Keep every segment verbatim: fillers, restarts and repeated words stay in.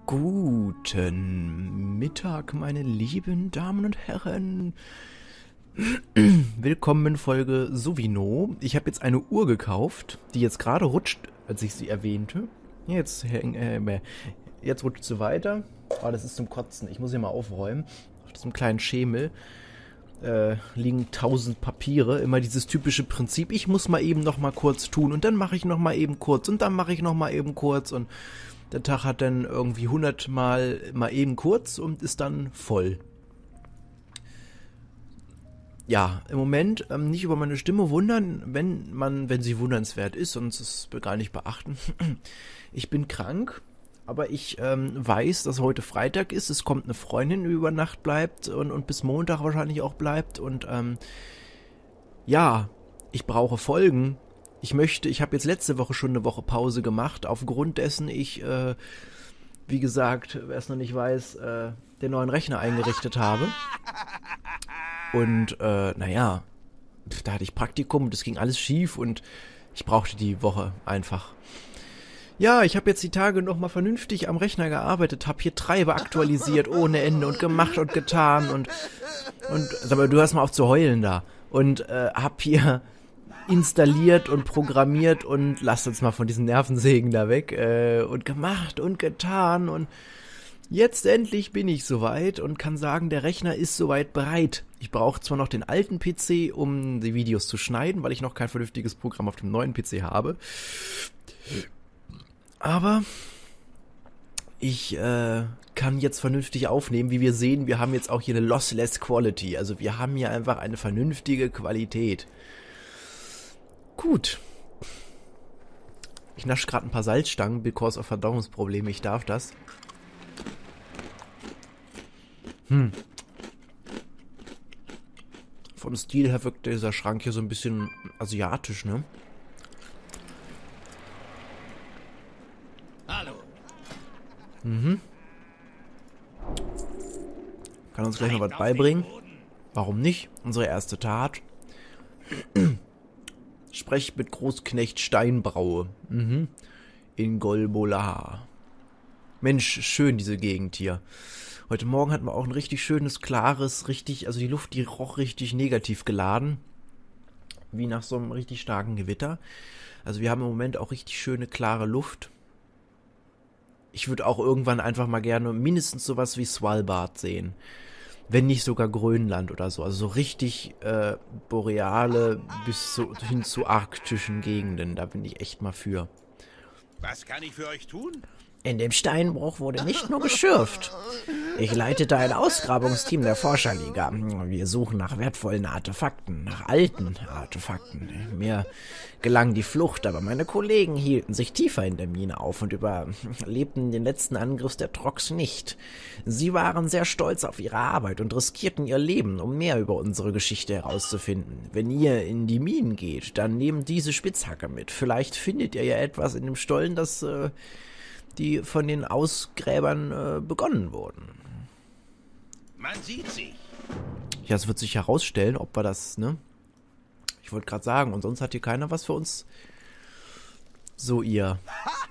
Guten Mittag, meine lieben Damen und Herren. Willkommen in Folge Sowino. Ich habe jetzt eine Uhr gekauft, die jetzt gerade rutscht, als ich sie erwähnte. Jetzt, äh, jetzt rutscht sie weiter. Oh, das ist zum Kotzen. Ich muss hier mal aufräumen. Auf diesem kleinen Schemel äh, liegen tausend Papiere. Immer dieses typische Prinzip. Ich muss mal eben noch mal kurz tun und dann mache ich noch mal eben kurz und dann mache ich noch mal eben kurz und der Tag hat dann irgendwie hundert Mal mal eben kurz und ist dann voll. Ja, im Moment ähm, nicht über meine Stimme wundern, wenn man, wenn sie wundernswert ist, sonst ist es gar nicht beachten. Ich bin krank, aber ich ähm, weiß, dass heute Freitag ist. Es kommt eine Freundin, die über Nacht bleibt und, und bis Montag wahrscheinlich auch bleibt. Und ähm, ja, ich brauche Folgen. Ich möchte, ich habe jetzt letzte Woche schon eine Woche Pause gemacht, aufgrund dessen ich, äh, wie gesagt, wer es noch nicht weiß, äh, den neuen Rechner eingerichtet habe. Und, äh, naja, da hatte ich Praktikum, das ging alles schief und ich brauchte die Woche einfach. Ja, ich habe jetzt die Tage nochmal vernünftig am Rechner gearbeitet, habe hier Treiber aktualisiert ohne Ende und gemacht und getan und, und, sag mal, du hörst mal auf zu heulen da. Und, äh, hab hier installiert und programmiert und lasst uns mal von diesen Nervensägen da weg äh, und gemacht und getan und jetzt endlich bin ich soweit und kann sagen, der Rechner ist soweit bereit. Ich brauche zwar noch den alten P C, um die Videos zu schneiden, weil ich noch kein vernünftiges Programm auf dem neuen P C habe, aber ich äh, kann jetzt vernünftig aufnehmen. Wie wir sehen, wir haben jetzt auch hier eine Lossless Quality, also wir haben hier einfach eine vernünftige Qualität. Gut. Ich nasche gerade ein paar Salzstangen, because of Verdauungsprobleme. Ich darf das. Hm. Vom Stil her wirkt dieser Schrank hier so ein bisschen asiatisch, ne? Hallo. Mhm. Kann uns gleich noch was beibringen. Warum nicht? Unsere erste Tat. Sprecht mit Großknecht Steinbraue. Mhm. In Golbola. Mensch, schön diese Gegend hier. Heute Morgen hatten wir auch ein richtig schönes, klares, richtig, also die Luft, die roch richtig negativ geladen. Wie nach so einem richtig starken Gewitter. Also wir haben im Moment auch richtig schöne, klare Luft. Ich würde auch irgendwann einfach mal gerne mindestens sowas wie Svalbard sehen. Wenn nicht sogar Grönland oder so. Also so richtig äh, boreale bis so hin zu arktischen Gegenden. Da bin ich echt mal für. Was kann ich für euch tun? In dem Steinbruch wurde nicht nur geschürft. Ich leitete ein Ausgrabungsteam der Forscherliga. Wir suchen nach wertvollen Artefakten, nach alten Artefakten. Mir gelang die Flucht, aber meine Kollegen hielten sich tiefer in der Mine auf und überlebten den letzten Angriff der Trox nicht. Sie waren sehr stolz auf ihre Arbeit und riskierten ihr Leben, um mehr über unsere Geschichte herauszufinden. Wenn ihr in die Minen geht, dann nehmt diese Spitzhacke mit. Vielleicht findet ihr ja etwas in dem Stollen, das äh, die von den Ausgräbern äh, begonnen wurden. Man sieht sich. Ja, es wird sich herausstellen, ob wir das, ne? Ich wollte gerade sagen, und sonst hat hier keiner was für uns. So, ihr.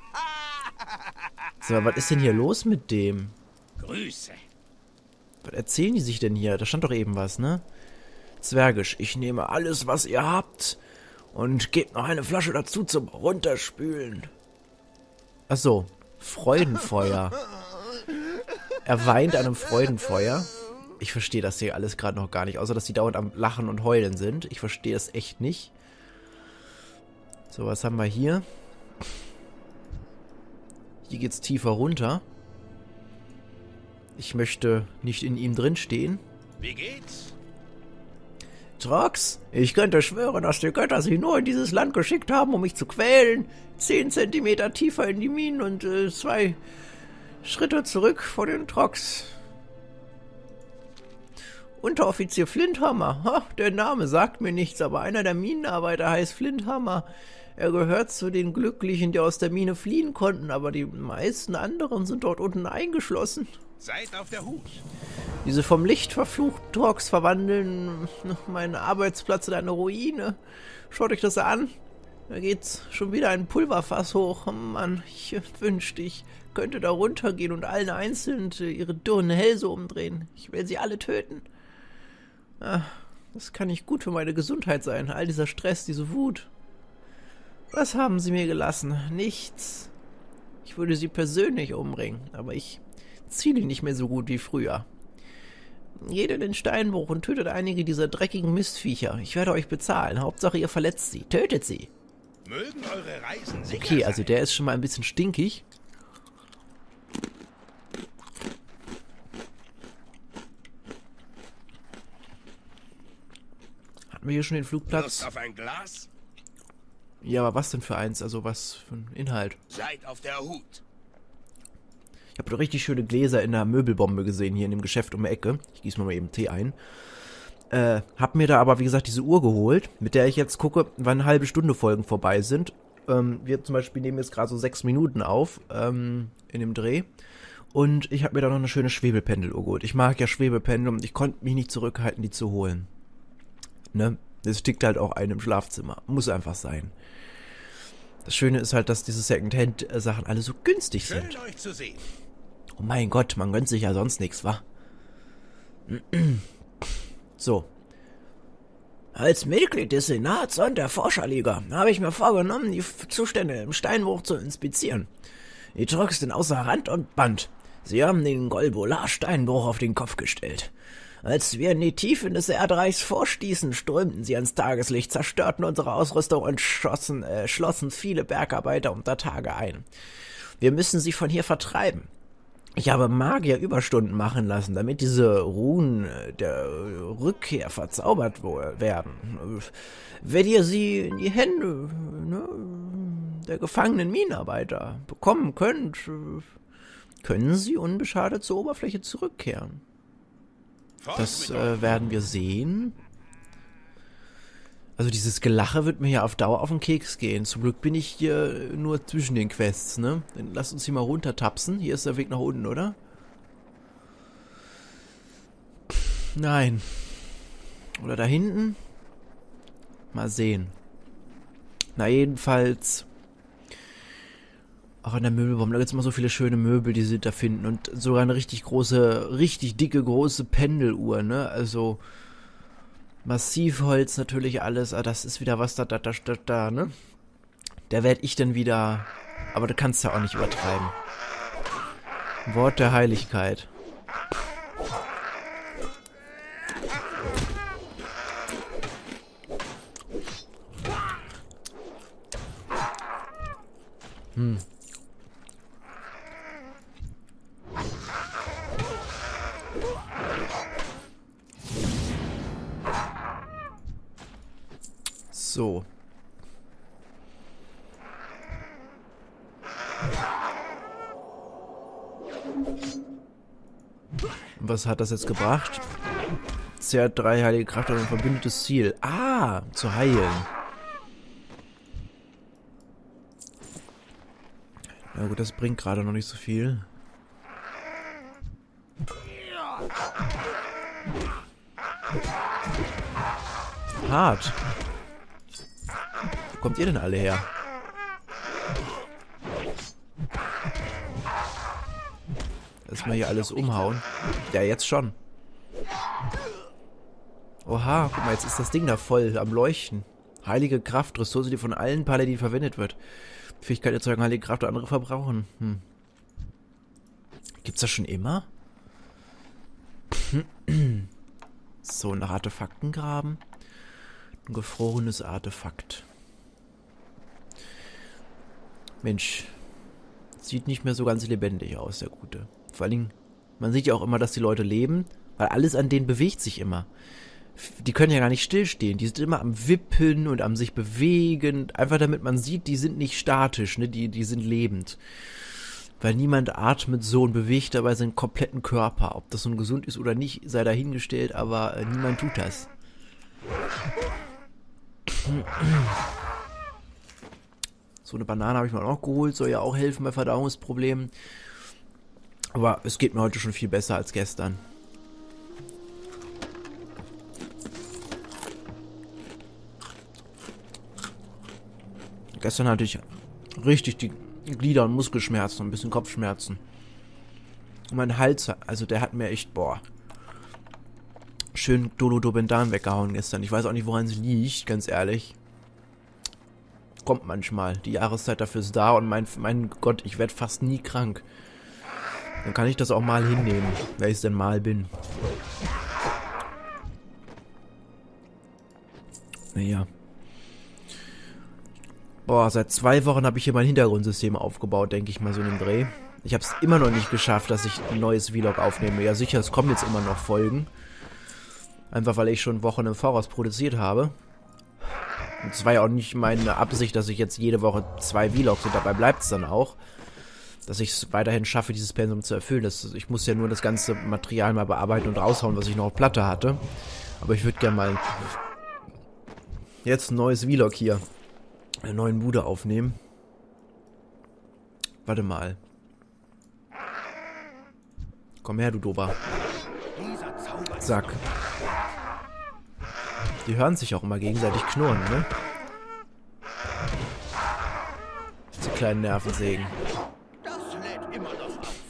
So, was ist denn hier los mit dem? Grüße. Was erzählen die sich denn hier? Da stand doch eben was, ne? Zwergisch, ich nehme alles, was ihr habt und gebt noch eine Flasche dazu zum Runterspülen. Ach so. Freudenfeuer. Er weint an einem Freudenfeuer. Ich verstehe das hier alles gerade noch gar nicht, außer dass die dauernd am Lachen und Heulen sind. Ich verstehe das echt nicht. So, was haben wir hier? Hier geht's tiefer runter. Ich möchte nicht in ihm drin stehen. Wie geht's? Trox, ich könnte schwören, dass die Götter sie nur in dieses Land geschickt haben, um mich zu quälen. Zehn Zentimeter tiefer in die Minen und äh, zwei Schritte zurück vor den Trox. Unteroffizier Flinthammer. Ha, der Name sagt mir nichts, aber einer der Minenarbeiter heißt Flinthammer. Er gehört zu den Glücklichen, die aus der Mine fliehen konnten, aber die meisten anderen sind dort unten eingeschlossen. Seid auf der Hut. Diese vom Licht verfluchten Trox verwandeln meinen Arbeitsplatz in eine Ruine. Schaut euch das an. Da geht's schon wieder ein Pulverfass hoch. Mann, ich wünschte, ich könnte da runtergehen und allen einzeln ihre dürren Hälse umdrehen. Ich will sie alle töten. Ah, das kann nicht gut für meine Gesundheit sein. All dieser Stress, diese Wut. Was haben sie mir gelassen? Nichts. Ich würde sie persönlich umbringen, aber ich ziele nicht mehr so gut wie früher. Geht in den Steinbruch und tötet einige dieser dreckigen Mistviecher. Ich werde euch bezahlen. Hauptsache, ihr verletzt sie. Tötet sie. Mögen eure Reisen sicher Okay, also sein. der ist schon mal ein bisschen stinkig. Hatten wir hier schon den Flugplatz? Lust auf ein Glas? Ja, aber was denn für eins? Also was für ein Inhalt? Seid auf der Hut. Ich habe doch richtig schöne Gläser in der Möbelbombe gesehen, hier in dem Geschäft um die Ecke. Ich gieße mir mal eben Tee ein. Äh, hab mir da aber, wie gesagt, diese Uhr geholt, mit der ich jetzt gucke, wann halbe Stunde Folgen vorbei sind. Ähm, wir zum Beispiel nehmen jetzt gerade so sechs Minuten auf, ähm, in dem Dreh. Und ich habe mir da noch eine schöne Schwebelpendeluhr geholt. Ich mag ja Schwebelpendel und ich konnte mich nicht zurückhalten, die zu holen. Ne? Das stickt halt auch ein im Schlafzimmer. Muss einfach sein. Das Schöne ist halt, dass diese Secondhand-Sachen alle so günstig sind. Schön euch zu sehen. Oh mein Gott, man gönnt sich ja sonst nichts, wa? So. Als Mitglied des Senats und der Forscherliga habe ich mir vorgenommen, die Zustände im Steinbruch zu inspizieren. Die Trucks sind außer Rand und Band. Sie haben den Golbolar-Steinbruch auf den Kopf gestellt. Als wir in die Tiefen des Erdreichs vorstießen, strömten sie ans Tageslicht, zerstörten unsere Ausrüstung und schossen, äh, schlossen viele Bergarbeiter unter Tage ein. Wir müssen sie von hier vertreiben. Ich habe Magier Überstunden machen lassen, damit diese Runen der Rückkehr verzaubert werden. Wenn ihr sie in die Hände, ne, der gefangenen Minenarbeiter bekommen könnt, können sie unbeschadet zur Oberfläche zurückkehren. Das äh, werden wir sehen. Also dieses Gelache wird mir ja auf Dauer auf den Keks gehen. Zum Glück bin ich hier nur zwischen den Quests, ne? Dann lasst uns hier mal runtertapsen. Hier ist der Weg nach unten, oder? Nein. Oder da hinten? Mal sehen. Na jedenfalls. Auch in der Möbelbombe, da gibt es immer so viele schöne Möbel, die sie da finden. Und sogar eine richtig große, richtig dicke, große Pendeluhr, ne? Also Massivholz natürlich alles. Ah, das ist wieder was da, da, da, da, da, ne? Da werd ich dann wieder... Aber da kannst du ja auch nicht übertreiben. Wort der Heiligkeit. Hm. So. Was hat das jetzt gebracht? Zehrt drei heilige Kraft und ein verbündetes Ziel. Ah, zu heilen. Na gut, das bringt gerade noch nicht so viel. Hart. Wo kommt ihr denn alle her? Erstmal hier alles umhauen. Ja, jetzt schon. Oha, guck mal, jetzt ist das Ding da voll am Leuchten. Heilige Kraft, Ressource, die von allen Paladinen verwendet wird. Fähigkeit erzeugen heilige Kraft und andere verbrauchen. Hm. Gibt's das schon immer? So, nach Artefakten graben. Ein gefrorenes Artefakt. Mensch. Sieht nicht mehr so ganz lebendig aus, der Gute. Vor allen Dingen, man sieht ja auch immer, dass die Leute leben, weil alles an denen bewegt sich immer. Die können ja gar nicht stillstehen. Die sind immer am Wippen und am sich bewegen. Einfach damit man sieht, die sind nicht statisch, ne? Die, die sind lebend. Weil niemand atmet so und bewegt dabei seinen kompletten Körper. Ob das nun gesund ist oder nicht, sei dahingestellt, aber äh, niemand tut das. So eine Banane habe ich mir auch noch geholt, soll ja auch helfen bei Verdauungsproblemen. Aber es geht mir heute schon viel besser als gestern. Gestern hatte ich richtig die Glieder- und Muskelschmerzen, ein bisschen Kopfschmerzen. Und mein Hals, also der hat mir echt, boah, schön Dolodobendan weggehauen gestern. Ich weiß auch nicht, woran es liegt, ganz ehrlich. Kommt manchmal. Die Jahreszeit dafür ist da und mein, mein Gott, ich werde fast nie krank. Dann kann ich das auch mal hinnehmen, wenn ich es denn mal bin. Naja. Boah, seit zwei Wochen habe ich hier mein Hintergrundsystem aufgebaut, denke ich mal so in dem Dreh. Ich habe es immer noch nicht geschafft, dass ich ein neues Vlog aufnehme. Ja sicher, es kommen jetzt immer noch Folgen. Einfach weil ich schon Wochen im Voraus produziert habe. Und es war ja auch nicht meine Absicht, dass ich jetzt jede Woche zwei Vlogs und dabei bleibt es dann auch. Dass ich es weiterhin schaffe, dieses Pensum zu erfüllen. Das, ich muss ja nur das ganze Material mal bearbeiten und raushauen, was ich noch auf Platte hatte. Aber ich würde gerne mal jetzt ein neues Vlog hier in der neuen Bude aufnehmen. Warte mal. Komm her, du Dober. Zack. Die hören sich auch immer gegenseitig knurren, ne? Die kleinen Nervensägen. Das lädt immer noch auf.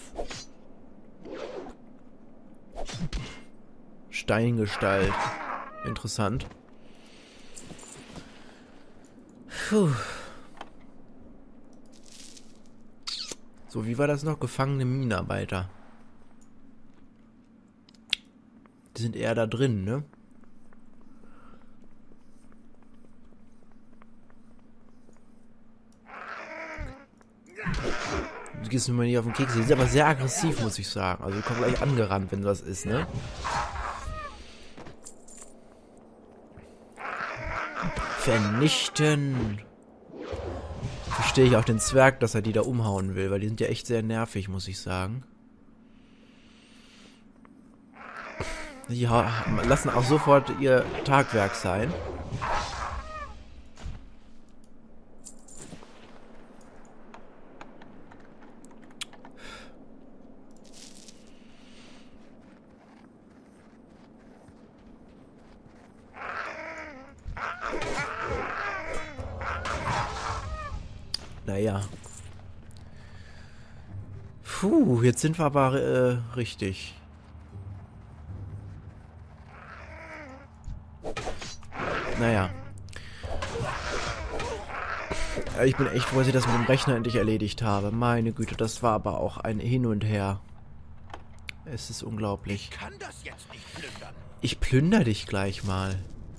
Steingestalt. Interessant. Puh. So, wie war das noch? Gefangene Minenarbeiter. Die sind eher da drin, ne? Du gehst mir mal nicht auf den Keks. Die sind aber sehr aggressiv, muss ich sagen. Also die kommen gleich angerannt, wenn was ist, ne? Vernichten. Verstehe ich auch den Zwerg, dass er die da umhauen will, weil die sind ja echt sehr nervig, muss ich sagen. Die lassen auch sofort ihr Tagwerk sein. Naja. Puh, jetzt sind wir aber äh, richtig. Naja. Ich bin echt froh, dass ich das mit dem Rechner endlich erledigt habe. Meine Güte, das war aber auch ein Hin und Her. Es ist unglaublich. Ich kann das jetzt nicht plündern. Ich plünder dich gleich mal.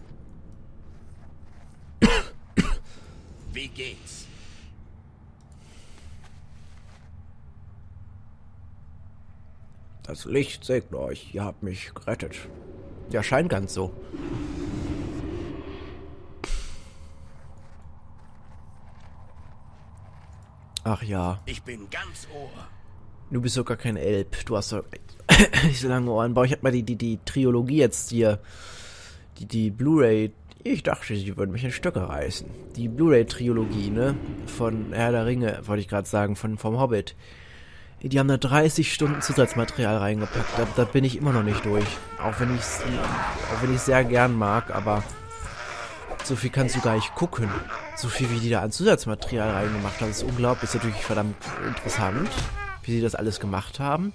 Wie geht's? Das Licht segne euch. Ihr habt mich gerettet. Ja, scheint ganz so. Ach ja. Ich bin ganz Ohr. Du bist doch gar kein Elb. Du hast doch nicht so lange Ohren. Aber ich hab mal die, die, die Trilogie jetzt hier. Die, die Blu-ray. Ich dachte, sie würden mich in Stücke reißen. Die Blu-ray-Trilogie, ne? Von Herr der Ringe, wollte ich gerade sagen, von, vom Hobbit. Die haben da dreißig Stunden Zusatzmaterial reingepackt. Da, da bin ich immer noch nicht durch. Auch wenn ich es auch wenn ich sehr gern mag, aber so viel kannst du gar nicht gucken. So viel, wie die da an Zusatzmaterial reingemacht haben, ist unglaublich. Ist natürlich verdammt interessant, wie sie das alles gemacht haben.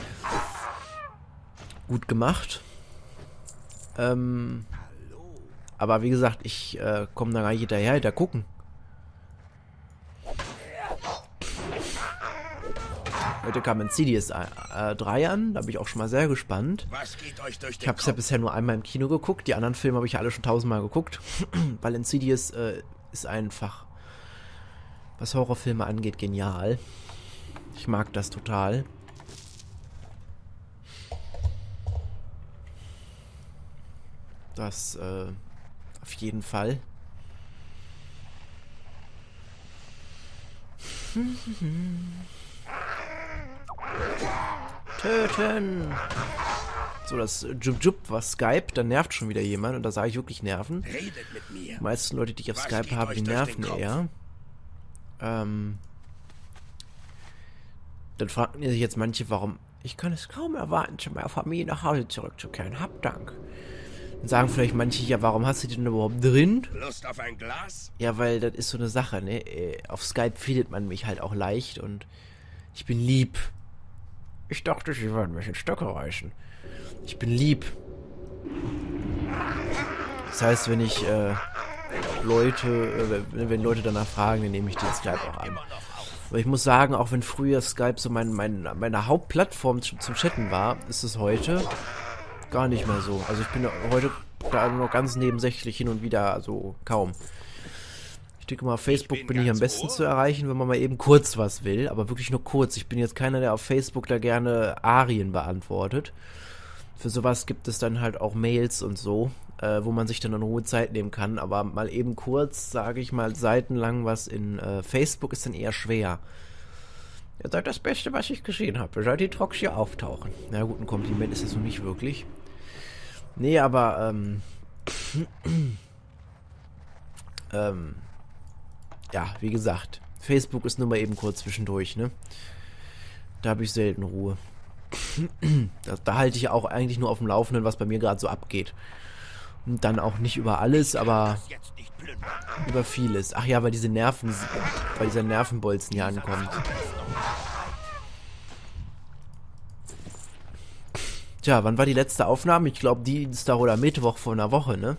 Gut gemacht. Ähm, aber wie gesagt, ich äh, komme da gar nicht hinterher, hinter gucken. Heute kam Insidious äh, drei an, da bin ich auch schon mal sehr gespannt. Was geht euch durch den Ich habe es ja Kopf? bisher nur einmal im Kino geguckt, die anderen Filme habe ich ja alle schon tausendmal geguckt, weil Insidious äh, ist einfach, was Horrorfilme angeht, genial. Ich mag das total. Das äh, auf jeden Fall. Töten! So, das Jup-Jup war Skype, da nervt schon wieder jemand und da sage ich wirklich nerven. Redet mit mir. Die meisten Leute, die ich auf Was Skype geht habe, euch die durch nerven den Kopf? eher. Ähm, dann fragen sich jetzt manche, warum. Ich kann es kaum erwarten, zu meiner Familie nach Hause zurückzukehren. Hab Dank. Dann sagen vielleicht manche, ja, warum hast du die denn überhaupt drin? Lust auf ein Glas? Ja, weil das ist so eine Sache, ne? Äh, Auf Skype findet man mich halt auch leicht und ich bin lieb. Ich dachte, sie würden mich in Stöcke reißen. Ich bin lieb. Das heißt, wenn ich äh, Leute, äh, wenn Leute danach fragen, dann nehme ich den Skype auch an. Aber ich muss sagen, auch wenn früher Skype so mein, mein, meine Hauptplattform zum, zum Chatten war, ist es heute gar nicht mehr so. Also ich bin heute da nur noch ganz nebensächlich hin und wieder, also kaum. Ich denke mal, auf Facebook bin ich am besten zu erreichen, wenn man mal eben kurz was will, aber wirklich nur kurz. Ich bin jetzt keiner, der auf Facebook da gerne Arien beantwortet. Für sowas gibt es dann halt auch Mails und so, äh, wo man sich dann in Ruhe Zeit nehmen kann, aber mal eben kurz, sage ich mal, seitenlang was in äh, Facebook ist dann eher schwer. Ihr seid das Beste, was ich gesehen habe, seit die Trox hier auftauchen. Na gut, ein Kompliment ist das noch nicht wirklich. Nee, aber, ähm, ähm, ja, wie gesagt, Facebook ist nur mal eben kurz zwischendurch, ne? Da habe ich selten Ruhe. da, da halte ich auch eigentlich nur auf dem Laufenden, was bei mir gerade so abgeht. Und dann auch nicht über alles, aber über vieles. Ach ja, weil diese Nerven, weil dieser Nervenbolzen hier ankommt. Tja, wann war die letzte Aufnahme? Ich glaube Dienstag oder Mittwoch vor einer Woche, ne?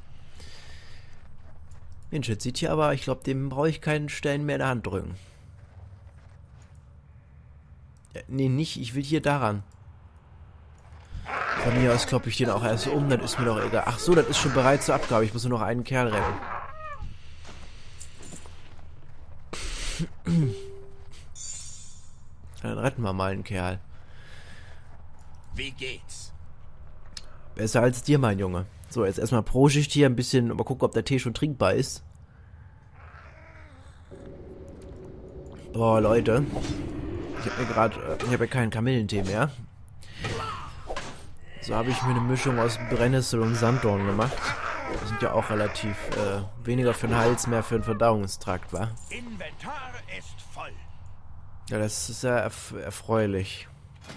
Mensch, jetzt sieht hier aber, ich glaube, dem brauche ich keinen Stein mehr in der Hand drücken. Ja, nee, nicht, ich will hier daran. Von mir aus kloppe ich den auch erst um, dann ist mir doch egal. Ach so, das ist schon bereit zur Abgabe, ich muss nur noch einen Kerl retten. Dann retten wir mal einen Kerl. Wie geht's? Besser als dir, mein Junge. So, jetzt erstmal pro Schicht hier ein bisschen, mal gucken, ob der Tee schon trinkbar ist. Boah, Leute. Ich habe mir gerade, ich habe ja keinen Kamillentee mehr. So habe ich mir eine Mischung aus Brennnessel und Sanddorn gemacht. Die sind ja auch relativ äh, weniger für den Hals, mehr für den Verdauungstrakt, wa? Inventar ist voll. Ja, das ist ja erf erfreulich.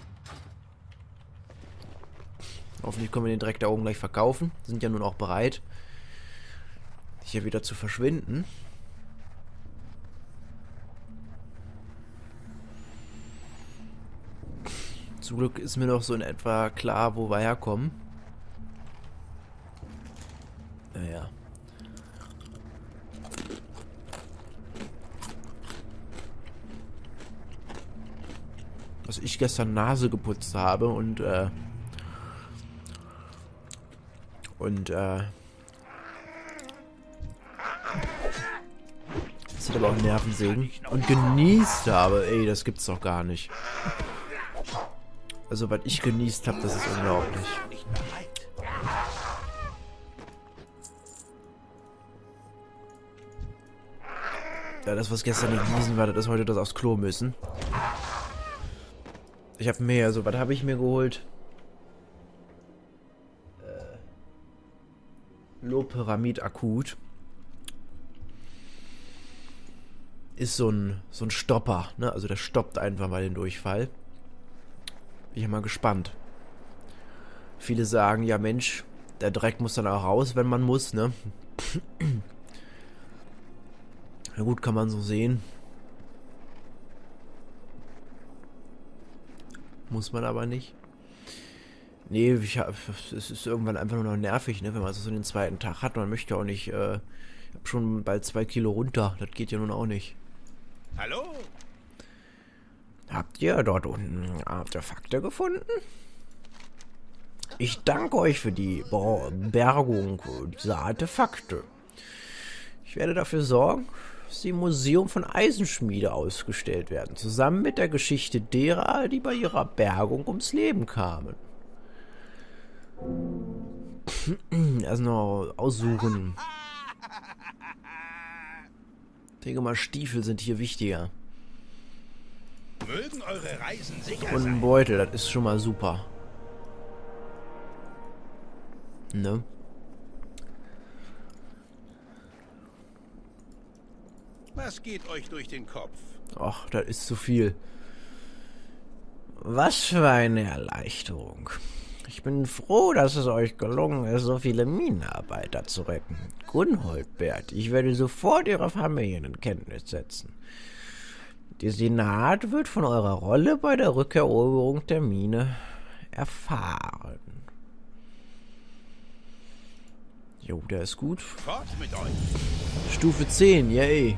Hoffentlich können wir den Dreck da oben gleich verkaufen. Sind ja nun auch bereit, hier wieder zu verschwinden. Zum Glück ist mir noch so in etwa klar, wo wir herkommen. Naja. Dass ich gestern Nase geputzt habe und äh, und äh das sieht aber auch Nervensägen und genießt habe, ey, das gibt's doch gar nicht. Also, was ich genießt habe, das ist unglaublich. Ja, das, was gestern nicht genießen war, das ist heute das aufs Klo müssen. Ich habe mehr, also, was habe ich mir geholt? Äh, Loperamid akut. Ist so ein, so ein Stopper, ne? Also, der stoppt einfach mal den Durchfall. Bin ich mal gespannt. Viele sagen, ja Mensch, der Dreck muss dann auch raus, wenn man muss, ne? Na gut, kann man so sehen. Muss man aber nicht. Nee, ich hab, es ist irgendwann einfach nur noch nervig, ne? Wenn man so den zweiten Tag hat. Man möchte auch nicht, äh, ich hab schon bald zwei Kilo runter. Das geht ja nun auch nicht. Hallo? Habt ihr dort unten Artefakte gefunden? Ich danke euch für die Bergung dieser Artefakte. Ich werde dafür sorgen, dass sie im Museum von Eisenschmiede ausgestellt werden, zusammen mit der Geschichte derer, die bei ihrer Bergung ums Leben kamen. Erst noch aussuchen. Ich denke mal, Stiefel sind hier wichtiger. Mögen eure Reisen sicher Und ein sein. Beutel, das ist schon mal super. Ne? Was geht euch durch den Kopf? Ach, das ist zu viel. Was für eine Erleichterung. Ich bin froh, dass es euch gelungen ist, so viele Minenarbeiter zu retten. Gunholdbert, ich werde sofort Ihre Familien in Kenntnis setzen. Der Senat wird von eurer Rolle bei der Rückeroberung der Mine erfahren. Jo, der ist gut. Fort mit euch. Stufe zehn, yay.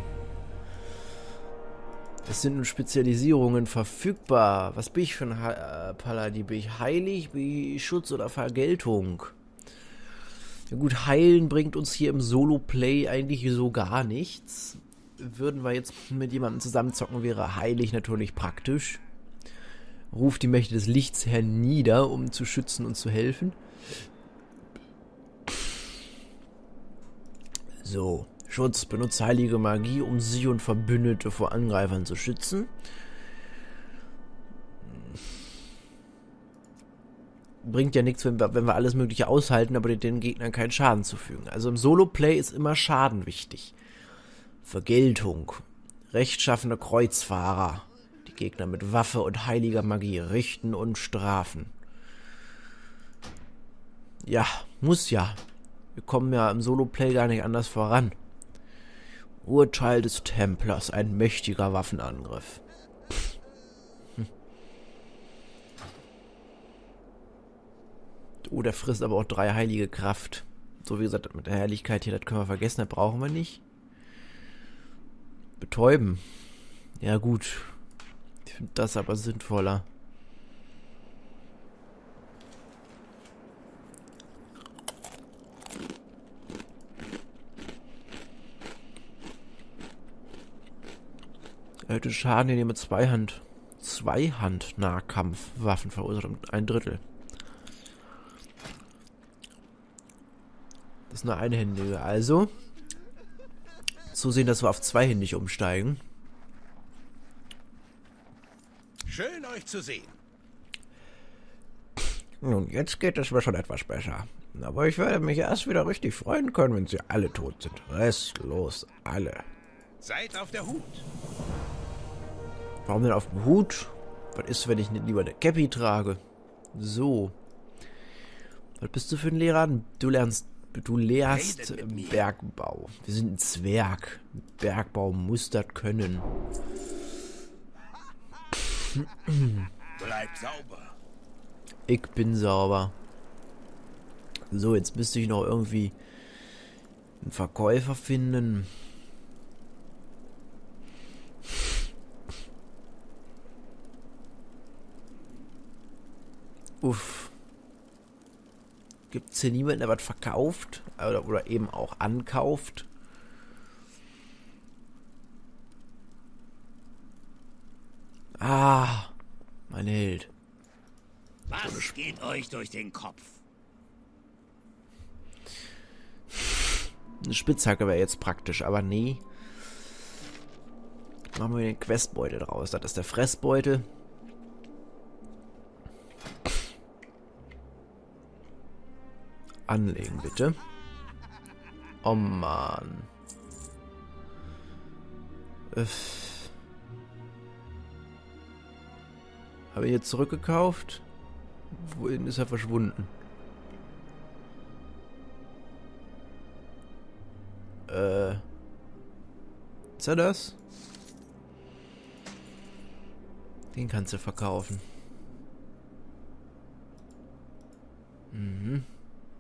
Es sind nun Spezialisierungen verfügbar. Was bin ich für ein ha äh, Paladin? Bin ich heilig? Bin ich Schutz oder Vergeltung? Ja gut, heilen bringt uns hier im Solo-Play eigentlich so gar nichts. Würden wir jetzt mit jemandem zusammenzocken, wäre heilig natürlich praktisch. Ruft die Mächte des Lichts hernieder, um zu schützen und zu helfen. So. Schutz, benutzt heilige Magie, um sich und Verbündete vor Angreifern zu schützen. Bringt ja nichts, wenn wir, wenn wir alles Mögliche aushalten, aber den Gegnern keinen Schaden zufügen. Also im Solo-Play ist immer Schaden wichtig. Vergeltung. Rechtschaffene Kreuzfahrer. Die Gegner mit Waffe und heiliger Magie richten und strafen. Ja, muss ja. Wir kommen ja im Solo-Play gar nicht anders voran. Urteil des Templers, ein mächtiger Waffenangriff. Hm. Oh, der frisst aber auch drei heilige Kraft. So wie gesagt, mit der Herrlichkeit hier, das können wir vergessen, das brauchen wir nicht. Betäuben. Ja gut. Ich finde das aber sinnvoller. Erhöhte Schaden, den ihr mit Zweihand, Zweihand-Nahkampfwaffen verursacht um ein Drittel. Das ist eine einhändige. Also, zusehen, dass wir auf zweihändig umsteigen. Schön, euch zu sehen. Nun, jetzt geht es mir schon etwas besser. Aber ich werde mich erst wieder richtig freuen können, wenn sie alle tot sind. Restlos alle. Seid auf der Hut. Warum denn auf dem Hut? Was ist, wenn ich nicht lieber eine Cappy trage? So. Was bist du für ein Lehrer? Du lernst, du lehrst Bergbau. Wir sind ein Zwerg. Bergbau muss das können. Bleibt sauber. Ich bin sauber. So, jetzt müsste ich noch irgendwie einen Verkäufer finden. Uff. Gibt es hier niemanden, der was verkauft? Oder, oder eben auch ankauft? Ah, mein Held. Was geht euch durch den Kopf? Eine Spitzhacke wäre jetzt praktisch, aber nee. Machen wir den Questbeutel draus. Das ist der Fressbeutel. Anlegen, bitte. Oh Mann. Öff. Habe ich jetzt zurückgekauft? Wohin ist er verschwunden? Äh. Ist er das? Den kannst du verkaufen. Mhm.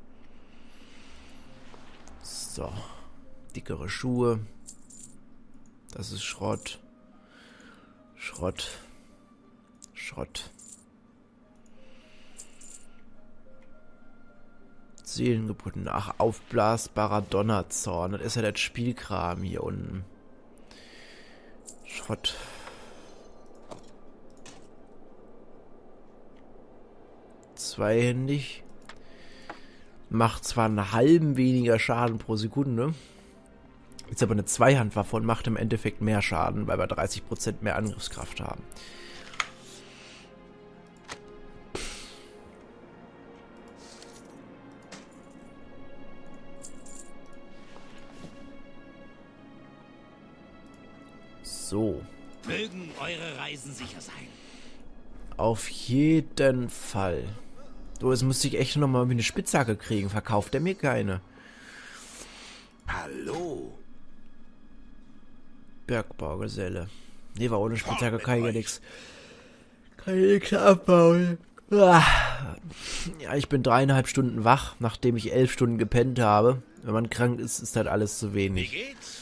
So. Dickere Schuhe. Das ist Schrott. Schrott. Schrott. Seelengebunden. Ach, aufblasbarer Donnerzorn. Das ist ja der Spielkram hier unten. Schrott. Zweihändig. Macht zwar einen halben weniger Schaden pro Sekunde. Ist aber eine Zweihandwaffe und macht im Endeffekt mehr Schaden, weil wir dreißig Prozent mehr Angriffskraft haben. So. Mögen eure Reisen sicher sein. Auf jeden Fall. So, jetzt musste ich echt nochmal irgendwie eine Spitzhacke kriegen. Verkauft er mir keine? Hallo. Bergbaugeselle. Nee, war ohne Spitzhacke kann ich ja nix. Kann ich nix abbauen. Ah. Ja, ich bin dreieinhalb Stunden wach, nachdem ich elf Stunden gepennt habe. Wenn man krank ist, ist halt alles zu Wie wenig. geht's?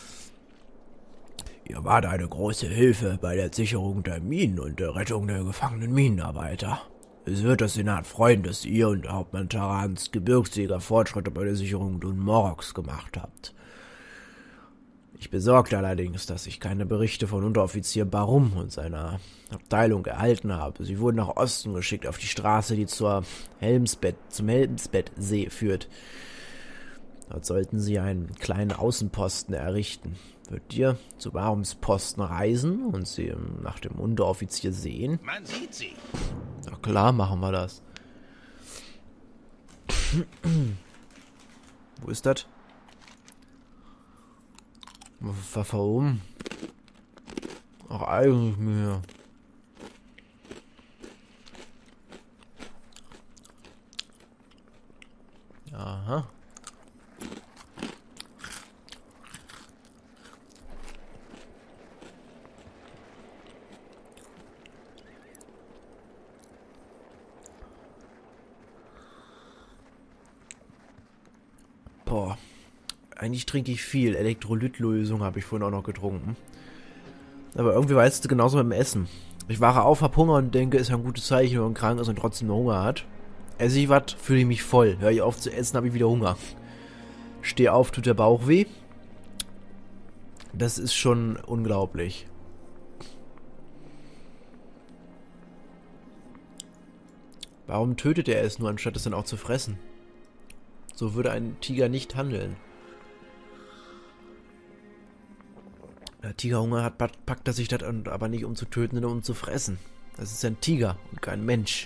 Ihr wart eine große Hilfe bei der Sicherung der Minen und der Rettung der gefangenen Minenarbeiter. Es wird das Senat freuen, dass ihr und Hauptmann Tarans Gebirgsjäger Fortschritte bei der Sicherung Dun Moroks gemacht habt. Ich besorgte allerdings, dass ich keine Berichte von Unteroffizier Barum und seiner Abteilung erhalten habe. Sie wurden nach Osten geschickt, auf die Straße, die zur Helmsbett, zum Helmsbettsee führt. Dort sollten sie einen kleinen Außenposten errichten. Wird ihr zu Barums Posten reisen und sie nach dem Unteroffizier sehen? Man sieht sie. Na klar, machen wir das. Wo ist das? Warum? Ach, eigentlich mir. Aha. Boah. Eigentlich trinke ich viel. Elektrolytlösung habe ich vorhin auch noch getrunken. Aber irgendwie weißt du, genauso beim Essen. Ich wache auf, hab Hunger und denke, ist ja ein gutes Zeichen, wenn man krank ist und trotzdem noch Hunger hat. Esse ich was, fühle ich mich voll. Hör ich auf zu essen, habe ich wieder Hunger. Stehe auf, tut der Bauch weh. Das ist schon unglaublich. Warum tötet er es nur, anstatt es dann auch zu fressen? So würde ein Tiger nicht handeln. Der Tigerhunger hat, packt er sich das aber nicht, um zu töten, sondern um zu fressen. Das ist ein Tiger und kein Mensch.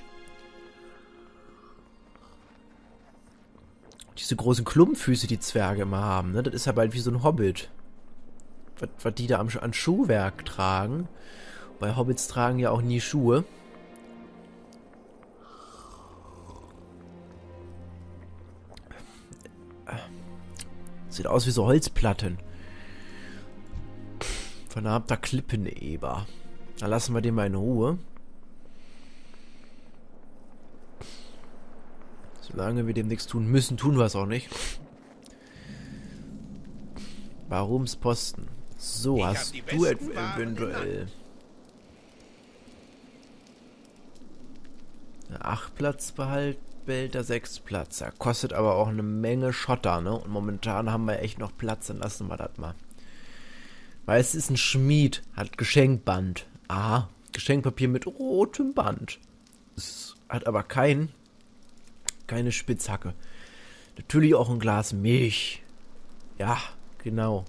Diese großen Klumpfüße, die Zwerge immer haben, ne? Das ist ja bald wie so ein Hobbit. Was, was die da am, an Schuhwerk tragen. Weil Hobbits tragen ja auch nie Schuhe. Sieht aus wie so Holzplatten. Vernarbter Klippeneber. Da lassen wir den mal in Ruhe. Solange wir dem nichts tun müssen, tun wir es auch nicht. Barums Posten. So, Ich hast hab die du besten ev Waren eventuell acht Platz Behälter, sechs Platz. Er kostet aber auch eine Menge Schotter, ne? Und momentan haben wir echt noch Platz, dann lassen wir das mal. Weil es ist ein Schmied, hat Geschenkband. Aha, Geschenkpapier mit rotem Band. Es hat aber kein, keine Spitzhacke. Natürlich auch ein Glas Milch. Ja, genau.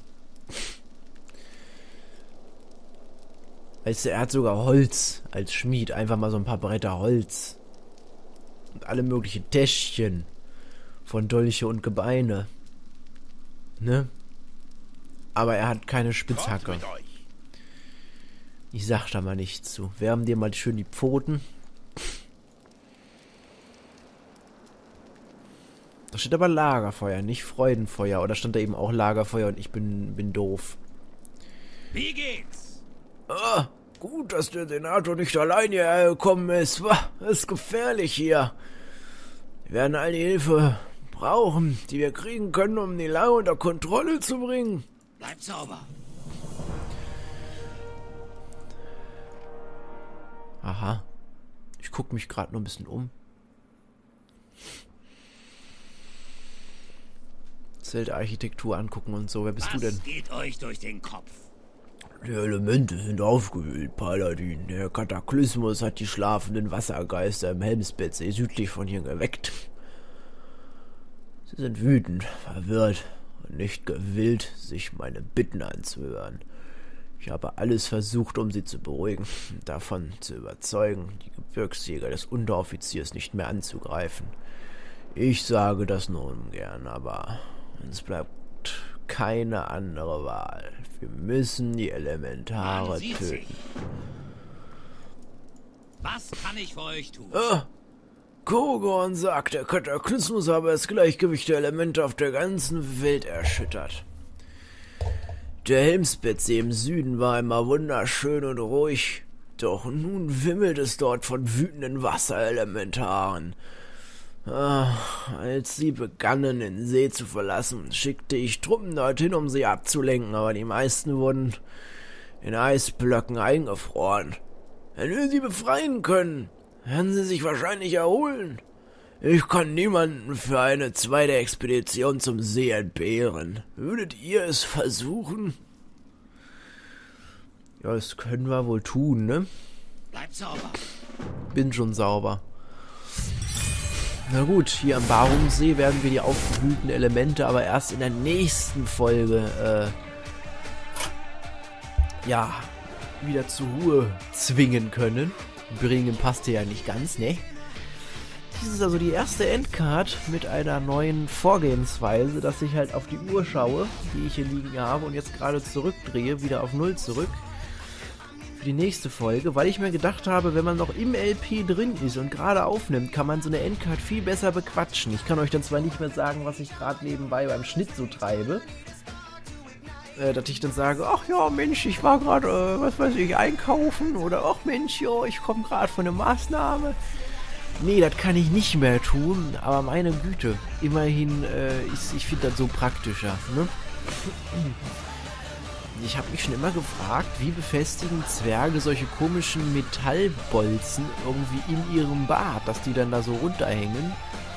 Weißt du, er hat sogar Holz als Schmied. Einfach mal so ein paar Bretter Holz. Und alle möglichen Täschchen. Von Dolche und Gebeine. Ne? Aber er hat keine Spitzhacke. Fort mit euch. Ich sag da mal nichts zu. Wärmen dir mal schön die Pfoten. Da steht aber Lagerfeuer, nicht Freudenfeuer. Oder stand da eben auch Lagerfeuer und ich bin, bin doof. Wie geht's? Ah, gut, dass der Senator nicht allein hierher gekommen ist. Wah, das ist gefährlich hier. Wir werden all die Hilfe brauchen, die wir kriegen können, um die Lage unter Kontrolle zu bringen. Bleibt sauber. Aha. Ich guck mich gerade nur ein bisschen um. Zeltarchitektur angucken und so. Wer bist Was du denn? geht euch durch den Kopf? Die Elemente sind aufgewühlt, Paladin. Der Kataklysmus hat die schlafenden Wassergeister im Helmsbettsee südlich von hier geweckt. Sie sind wütend, verwirrt und nicht gewillt, sich meine Bitten anzuhören. Ich habe alles versucht, um sie zu beruhigen und davon zu überzeugen, die Gebirgsjäger des Unteroffiziers nicht mehr anzugreifen. Ich sage das nur ungern, aber uns bleibt keine andere Wahl. Wir müssen die Elementare Man sieht sie. töten. Was kann ich für euch tun? Ah, Kogorn sagt, der Kataklysmus habe das Gleichgewicht der Elemente auf der ganzen Welt erschüttert. Der Helmspitze im Süden war immer wunderschön und ruhig, doch nun wimmelt es dort von wütenden Wasserelementaren. Ah, als sie begannen, den See zu verlassen, schickte ich Truppen dorthin, um sie abzulenken, aber die meisten wurden in Eisblöcken eingefroren. Wenn wir sie befreien können, werden sie sich wahrscheinlich erholen. Ich kann niemanden für eine zweite Expedition zum See entbehren. Würdet ihr es versuchen? Ja, das können wir wohl tun, ne? Bleib sauber. Bin schon sauber. Na gut, hier am Barumsee werden wir die aufgewühlten Elemente aber erst in der nächsten Folge, äh, ja, wieder zur Ruhe zwingen können. Bringen passte ja nicht ganz, ne? Dies ist also die erste Endcard mit einer neuen Vorgehensweise, dass ich halt auf die Uhr schaue, die ich hier liegen habe und jetzt gerade zurückdrehe, wieder auf Null zurück. Für die nächste Folge, weil ich mir gedacht habe, wenn man noch im L P drin ist und gerade aufnimmt, kann man so eine Endcard viel besser bequatschen. Ich kann euch dann zwar nicht mehr sagen, was ich gerade nebenbei beim Schnitt so treibe, äh, dass ich dann sage, ach ja, Mensch, ich war gerade, äh, was weiß ich, einkaufen oder ach Mensch, ja, ich komme gerade von einer Maßnahme. Nee, das kann ich nicht mehr tun, aber meine Güte, immerhin, äh, ich, ich finde das so praktischer, ne? Ich habe mich schon immer gefragt, wie befestigen Zwerge solche komischen Metallbolzen irgendwie in ihrem Bart, dass die dann da so runterhängen.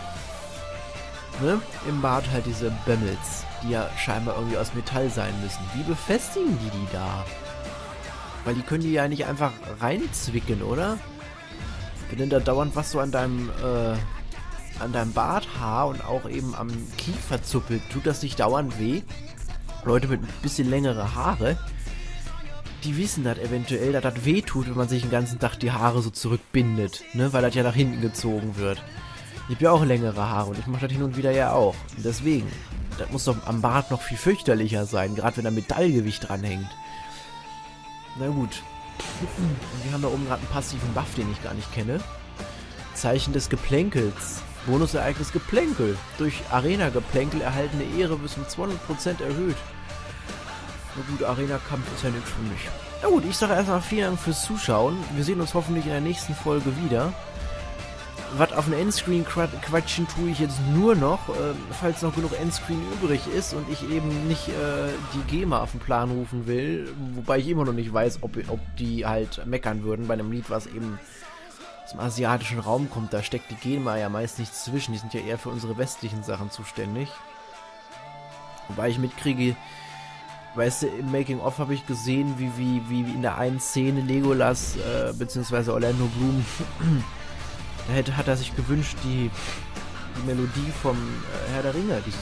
Ne? Im Bart halt diese Bömmels, die ja scheinbar irgendwie aus Metall sein müssen. Wie befestigen die die da? Weil die können die ja nicht einfach reinzwicken, oder? Wenn denn da dauernd was so an deinem, äh, an deinem Barthaar und auch eben am Kiefer zuppelt, tut das nicht dauernd weh? Leute mit ein bisschen längere Haare, die wissen das eventuell, dass das weh tut, wenn man sich den ganzen Tag die Haare so zurückbindet, ne, weil das ja nach hinten gezogen wird. Ich habe ja auch längere Haare und ich mache das hin und wieder ja auch. Und deswegen, das muss doch am Bart noch viel fürchterlicher sein, gerade wenn da Metallgewicht dranhängt. Na gut. Und wir haben da oben gerade einen passiven Buff, den ich gar nicht kenne. Zeichen des Geplänkels. Bonusereignis Geplänkel. Durch Arena-Geplänkel erhaltene Ehre bis um zweihundert Prozent erhöht. Na gut, Arena-Kampf ist ja nichts für mich. Na gut, ich sage erstmal vielen Dank fürs Zuschauen. Wir sehen uns hoffentlich in der nächsten Folge wieder. Was auf den Endscreen quatschen tue ich jetzt nur noch, äh, falls noch genug Endscreen übrig ist und ich eben nicht äh, die GEMA auf den Plan rufen will. Wobei ich immer noch nicht weiß, ob, ob die halt meckern würden bei einem Lied, was eben aus dem asiatischen Raum kommt. Da steckt die GEMA ja meist nichts zwischen. Die sind ja eher für unsere westlichen Sachen zuständig. Wobei ich mitkriege, weißt du, im Making-of habe ich gesehen, wie, wie, wie in der einen Szene Legolas äh, bzw. Orlando Bloom, da hätte, hat er sich gewünscht, die, die Melodie vom äh, Herr der Ringe, dieses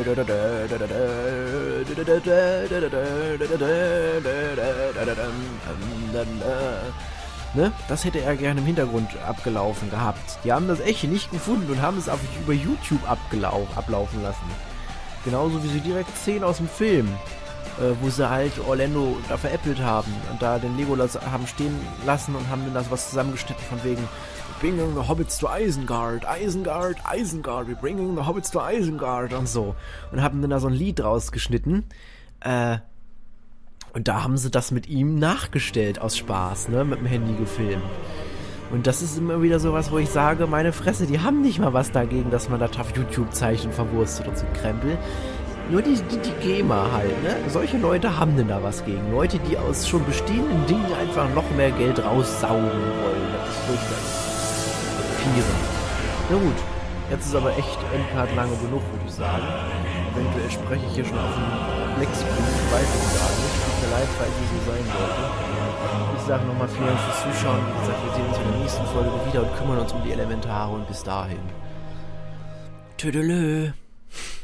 ne? Das hätte er gerne im Hintergrund abgelaufen gehabt. Die haben das echt nicht gefunden und haben es auf, über YouTube abgelau ablaufen lassen. Genauso wie sie direkt Szenen aus dem Film, äh, wo sie halt Orlando da veräppelt haben und da den Legolas haben stehen lassen und haben dann das was zusammengeschnitten von wegen Bringing the Hobbits to Isengard, Isengard, Isengard, we're bringing the Hobbits to Isengard und so. Und haben dann da so ein Lied rausgeschnitten. Äh, und da haben sie das mit ihm nachgestellt aus Spaß, ne, mit dem Handy gefilmt. Und das ist immer wieder sowas, wo ich sage, meine Fresse, die haben nicht mal was dagegen, dass man das auf YouTube zeigt und verwurstet und so Krempel. Nur die, die, die GEMA halt, ne? Solche Leute haben denn da was gegen. Leute, die aus schon bestehenden Dingen einfach noch mehr Geld raussaugen wollen. Das ist furchtbar. Na gut, jetzt ist aber echt Endcard lange genug, würde ich sagen. Eventuell spreche ich hier schon auf dem Blackscreen, ich weiß es gar nicht. Tut mir leid, falls es so sein sollte. Ich sage nochmal vielen Dank fürs Zuschauen. Wie gesagt, wir sehen uns in der nächsten Folge wieder und kümmern uns um die Elementare und bis dahin. Tüdelö.